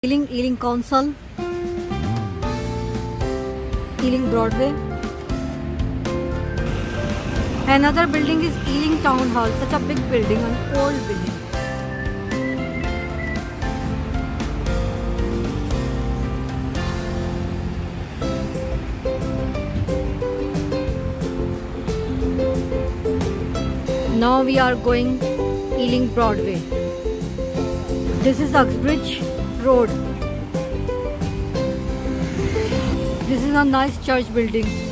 Ealing Council, Ealing Broadway. Another building is Ealing Town Hall, such a big building, an old building. Now we are going Ealing Broadway. This is Uxbridge Road. This is a nice church building.